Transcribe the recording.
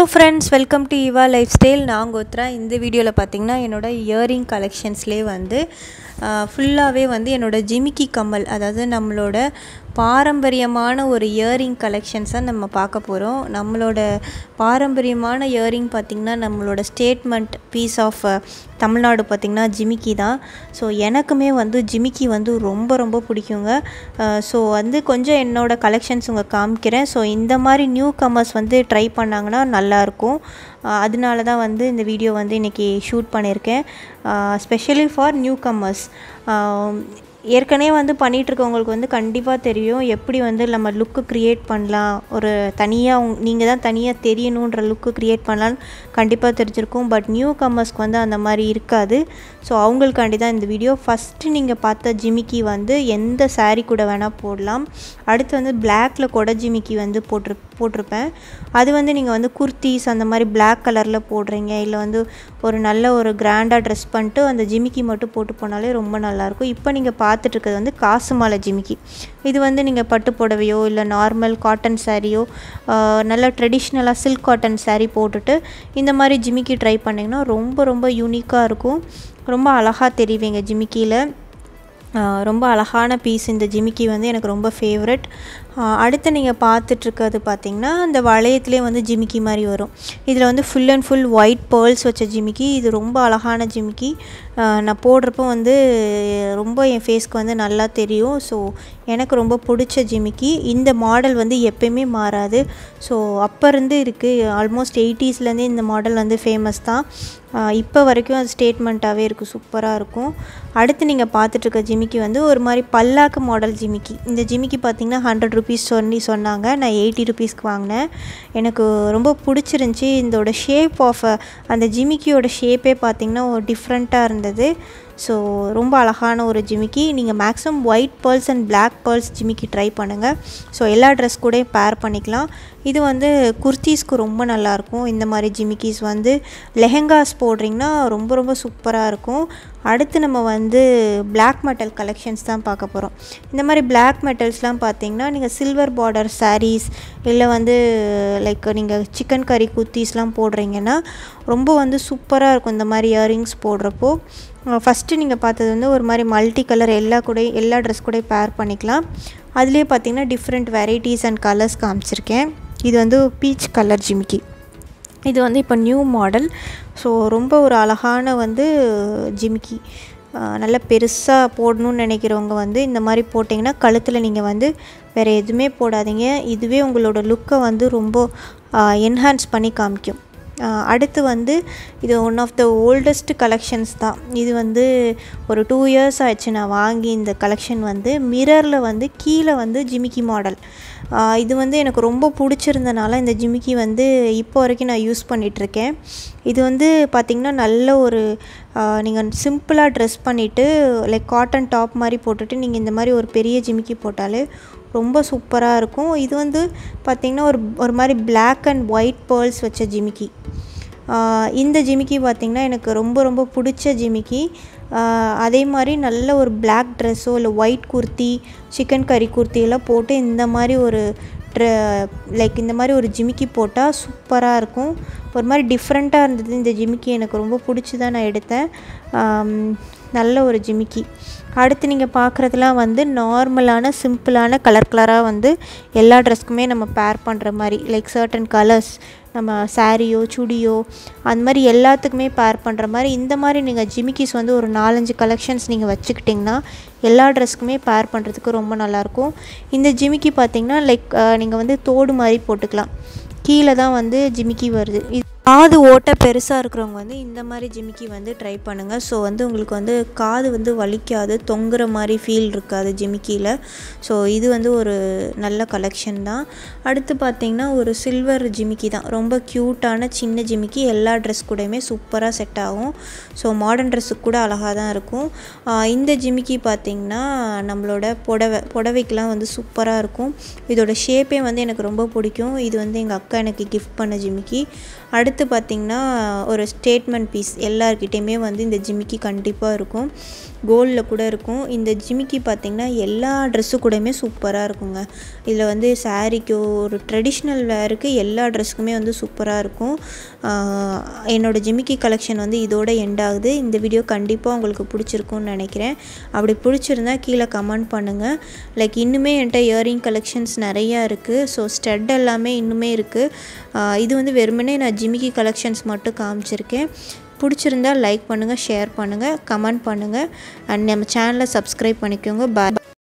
friends, welcome to Eva Lifestyle. நான் கோத்ரா. இந்த வீடியோவில் பார்த்தீங்கன்னா என்னோட இயரிங் கலெக்ஷன்ஸ்லேயே வந்து ஃபுல்லாகவே வந்து என்னோட ஜிமிக்கி கம்மல், அதாவது நம்மளோட பாரம்பரியமான ஒரு இயரிங் கலெக்ஷன்ஸை நம்ம பார்க்க போகிறோம். நம்மளோட பாரம்பரியமான இயரிங் பார்த்திங்கன்னா நம்மளோட ஸ்டேட்மெண்ட் பீஸ் ஆஃப் தமிழ்நாடு பார்த்திங்கன்னா ஜிமிக்கி தான். ஸோ எனக்குமே வந்து ஜிமிக்கி வந்து ரொம்ப ரொம்ப பிடிக்குங்க. ஸோ வந்து கொஞ்சம் என்னோடய கலெக்ஷன்ஸ் உங்கள் காமிக்கிறேன். ஸோ இந்த மாதிரி நியூ கமர்ஸ் வந்து ட்ரை பண்ணாங்கன்னா நல்லாயிருக்கும். அதனால தான் வந்து இந்த வீடியோ வந்து இன்றைக்கி ஷூட் பண்ணியிருக்கேன், ஸ்பெஷலி ஃபார் நியூ கமர்ஸ். ஏற்கனவே வந்து பண்ணிகிட்ருக்கவங்களுக்கு வந்து கண்டிப்பாக தெரியும் எப்படி வந்து நம்ம லுக்கு க்ரியேட் பண்ணலாம், ஒரு தனியாக நீங்கள் தான் தனியாக தெரியணுன்ற லுக்கு க்ரியேட் பண்ணலான்னு கண்டிப்பாக தெரிஞ்சிருக்கும். பட் நியூ கம்மர்ஸ்க்கு வந்து அந்த மாதிரி இருக்காது. ஸோ அவங்களுக்காண்டி தான் இந்த வீடியோ. ஃபஸ்ட்டு நீங்கள் பார்த்த ஜிமிக்கி வந்து எந்த சாரீ கூட வேணால் போடலாம். அடுத்து வந்து பிளாக்கில் கூட ஜிமிக்கி வந்து போட்டிருப்பேன். அது வந்து நீங்கள் வந்து குர்த்திஸ் அந்த மாதிரி பிளாக் கலரில் போடுறீங்க, இல்லை வந்து ஒரு நல்ல ஒரு கிராண்டாக ட்ரெஸ் பண்ணிட்டு அந்த ஜிமிக்கி மட்டும் போட்டு போனாலே ரொம்ப நல்லாயிருக்கும். இப்போ நீங்கள் பார்த்துட்ருக்கிறது வந்து காசு மாலை ஜிமிக்கி. இது வந்து நீங்கள் பட்டு புடவையோ இல்லை நார்மல் காட்டன் சாரியோ, நல்ல ட்ரெடிஷ்னலாக சில்க் காட்டன் சாரீ போட்டுட்டு இந்த மாதிரி ஜிமிக்கி ட்ரை பண்ணிங்கன்னா ரொம்ப ரொம்ப யூனிக்காக இருக்கும். ரொம்ப அழகாக தெரிவிங்க ஜிமிக்கியில். ரொம்ப அழகான பீஸ் இந்த ஜிமிக்கி வந்து எனக்கு ரொம்ப ஃபேவரட். அடுத்து நீங்கள் பார்த்துட்ருக்கிறது பார்த்திங்கன்னா அந்த வளையத்துலேயே வந்து ஜிமிக்கி மாதிரி வரும். இதில் வந்து full and full white pearls வச்ச ஜிமிக்கி. இது ரொம்ப அழகான ஜிமிக்கி. நான் போடுறப்போ வந்து ரொம்ப என் ஃபேஸ்க்கு வந்து நல்லா தெரியும். ஸோ எனக்கு ரொம்ப பிடிச்ச ஜிமிக்கி. இந்த மாடல் வந்து எப்பயுமே மாறாது. ஸோ அப்போ இருந்து இருக்குது, ஆல்மோஸ்ட் 80ஸ்லேருந்தே இந்த மாடல் வந்து ஃபேமஸ் தான். இப்போ வரைக்கும் அது ஸ்டேட்மெண்ட்டாகவே இருக்குது, சூப்பராக இருக்கும். அடுத்து நீங்கள் பார்த்துட்ருக்க ஜிமிக்கி வந்து ஒரு மாதிரி பல்லாக்கு மாடல் ஜிமிக்கி. இந்த ஜிமிக்கி பார்த்திங்கன்னா 100 ருபீஸ் சொன்னாங்க. நான் 80 ருபீஸ்க்கு வாங்கினேன். எனக்கு ரொம்ப பிடிச்சிருந்துச்சி. இதோட ஷேப் ஆஃப் அந்த ஜிமிக்கியோட ஷேப்பே பார்த்திங்கன்னா ஒரு டிஃப்ரெண்ட்டாக இருந்தது. ஸோ ரொம்ப அழகான ஒரு ஜிமிக்கி. நீங்கள் maximum white pearls and black pearls ஜிமிக்கி ட்ரை பண்ணுங்கள். ஸோ எல்லா ட்ரெஸ் கூட பேர் பண்ணிக்கலாம். இது வந்து குர்த்திஸ்க்கு ரொம்ப நல்லாயிருக்கும். இந்த மாதிரி ஜிமிக்கிஸ் வந்து லெஹெங்காஸ் போடுறீங்கன்னா ரொம்ப ரொம்ப சூப்பராக இருக்கும். அடுத்து நம்ம வந்து பிளாக் மெட்டல் கலெக்ஷன்ஸ் தான் பார்க்க போகிறோம். இந்த மாதிரி பிளாக் மெட்டல்ஸ்லாம் பார்த்திங்கன்னா நீங்கள் சில்வர் பார்டர் சாரீஸ் இல்லை வந்து லைக் நீங்கள் சிக்கன் கறி குர்த்திஸ்லாம் போடுறீங்கன்னா ரொம்ப வந்து சூப்பராக இருக்கும் இந்த மாதிரி இயரிங்ஸ் போடுறப்போ. ஃபஸ்ட்டு நீங்கள் பார்த்தது வந்து ஒரு மாதிரி மல்டி கலர் எல்லா ட்ரெஸ் கூட பேர் பண்ணிக்கலாம். அதுலேயே பார்த்திங்கன்னா டிஃப்ரெண்ட் வெரைட்டிஸ் அண்ட் கலர்ஸ் காமிச்சிருக்கேன். இது வந்து பீச் கலர் ஜிமிக்கி. இது வந்து இப்போ நியூ மாடல். ஸோ ரொம்ப ஒரு அழகான வந்து ஜிமிக்கி. நல்லா பெருசாக போடணும்னு நினைக்கிறவங்க வந்து இந்த மாதிரி போட்டிங்கன்னா கழுத்தில் நீங்கள் வந்து வேறு எதுவுமே போடாதீங்க. இதுவே உங்களோட லுக்கை வந்து ரொம்ப என்ஹான்ஸ் பண்ணி காமிக்கும். அடுத்து வந்து இது one of the oldest collections தான். இது வந்து ஒரு 2 இயர்ஸ் ஆச்சு நான் வாங்கி. இந்த கலெக்ஷன் வந்து மிரரில் வந்து கீழே வந்து ஜிமிக்கி மாடல். இது வந்து எனக்கு ரொம்ப பிடிச்சிருந்தனால இந்த ஜிமிக்கி வந்து இப்போ வரைக்கும் நான் யூஸ் பண்ணிகிட்ருக்கேன். இது வந்து பார்த்திங்கன்னா நல்ல ஒரு நீங்கள் சிம்பிளாக ட்ரெஸ் பண்ணிவிட்டு லைக் காட்டன் டாப் மாதிரி போட்டுட்டு நீங்கள் இந்த மாதிரி ஒரு பெரிய ஜிமிக்கி போட்டாலே ரொம்ப சூப்பராக இருக்கும். இது வந்து பார்த்திங்கன்னா ஒரு மாதிரி பிளாக் அண்ட் ஒயிட் பேர்ல்ஸ் வச்ச ஜிமிக்கி. இந்த ஜிமிக்கி பார்த்திங்கன்னா எனக்கு ரொம்ப ரொம்ப பிடிச்ச ஜிமிக்கி. அதே மாதிரி நல்ல ஒரு பிளாக் ட்ரெஸ்ஸோ இல்லை ஒயிட் குர்த்தி, சிக்கன் கறி குர்த்தியெல்லாம் போட்டு இந்த மாதிரி ஒரு லைக் இந்த மாதிரி ஒரு ஜிமிக்கி போட்டால் சூப்பராக இருக்கும். ஒரு மாதிரி டிஃப்ரெண்ட்டாக இருந்தது இந்த ஜிமிக்கி. எனக்கு ரொம்ப பிடிச்சி தான் நான் எடுத்தேன். நல்ல ஒரு ஜிமிக்கி. அடுத்து நீங்கள் பார்க்குறதுலாம் வந்து நார்மலான சிம்பிளான கலராக வந்து எல்லா ட்ரெஸ்க்குமே நம்ம பேர் பண்ணுற மாதிரி லைக் சர்டன் கலர்ஸ் நம்ம சாரியோ சுடியோ அந்த மாதிரி எல்லாத்துக்குமே பேர் பண்ணுற மாதிரி இந்த மாதிரி நீங்கள் ஜிமிக்கிஸ் வந்து ஒரு 4-5 கலெக்ஷன்ஸ் நீங்கள் வச்சுக்கிட்டிங்கன்னா எல்லா ட்ரெஸ்க்குமே பேர் பண்ணுறதுக்கு ரொம்ப நல்லாயிருக்கும். இந்த ஜிமிக்கி பார்த்திங்கன்னா லைக் நீங்கள் வந்து தோடு மாதிரி போட்டுக்கலாம். கீழே தான் வந்து ஜிமிக்கி வருது. காது ஓட்டை பெருசாக இருக்கிறவங்க வந்து இந்த மாதிரி ஜிமிக்கி வந்து ட்ரை பண்ணுங்கள். ஸோ வந்து உங்களுக்கு வந்து காது வந்து வலிக்காது, தொங்குற மாதிரி ஃபீல் இருக்காது ஜிமிக்கியில். ஸோ இது வந்து ஒரு நல்ல கலெக்ஷன் தான். அடுத்து பார்த்திங்கன்னா ஒரு சில்வர் ஜிமிக்கி தான். ரொம்ப க்யூட்டான சின்ன ஜிமிக்கி. எல்லா ட்ரெஸ் கூடயுமே சூப்பராக செட் ஆகும். ஸோ மாடர்ன் ட்ரெஸ்ஸுக்கு கூட அழகாக தான் இருக்கும். இந்த ஜிமிக்கி பார்த்திங்கன்னா நம்மளோட புடவைக்கெலாம் வந்து சூப்பராக இருக்கும். இதோட ஷேப்பே வந்து எனக்கு ரொம்ப பிடிக்கும். இது வந்து எங்கள் அக்கா எனக்கு கிஃப்ட் பண்ண ஜிமிக்கி. அடுத்து பார்த்திங்கன்னா ஒரு ஸ்டேட்மெண்ட் பீஸ். எல்லார்கிட்டையுமே வந்து இந்த ஜிமிக்கி கண்டிப்பாக இருக்கும். கோல்டில் கூட இருக்கும். இந்த ஜிமிக்கி பார்த்திங்கன்னா எல்லா ட்ரெஸ்ஸு கூடயுமே சூப்பராக இருக்குங்க. இதில் வந்து சாரீக்கோ ஒரு ட்ரெடிஷ்னல் வேருக்கு எல்லா ட்ரெஸ்ஸுக்குமே வந்து சூப்பராக இருக்கும். என்னோடய ஜிமிக்கி கலெக்ஷன் வந்து இதோட எண்ட் ஆகுது. இந்த வீடியோ கண்டிப்பாக உங்களுக்கு பிடிச்சிருக்கும்னு நினைக்கிறேன். அப்படி பிடிச்சிருந்தா கீழே கமெண்ட் பண்ணுங்கள். லைக் இன்னுமே என்கிட்ட இயரிங் கலெக்ஷன்ஸ் நிறையா இருக்குது. ஸோ ஸ்டட் எல்லாமே இன்னுமே இருக்குது. இது வந்து வெறுமனே நான் ஜிமிக்கி கலெக்ஷன்ஸ் மட்டும் காமிச்சிருக்கேன். பிடிச்சிருந்தால் லைக் பண்ணுங்கள், ஷேர் பண்ணுங்கள், கமெண்ட் பண்ணுங்கள் அண்ட் நம்ம சேனலை சப்ஸ்கிரைப் பண்ணிக்கோங்க. பாய்.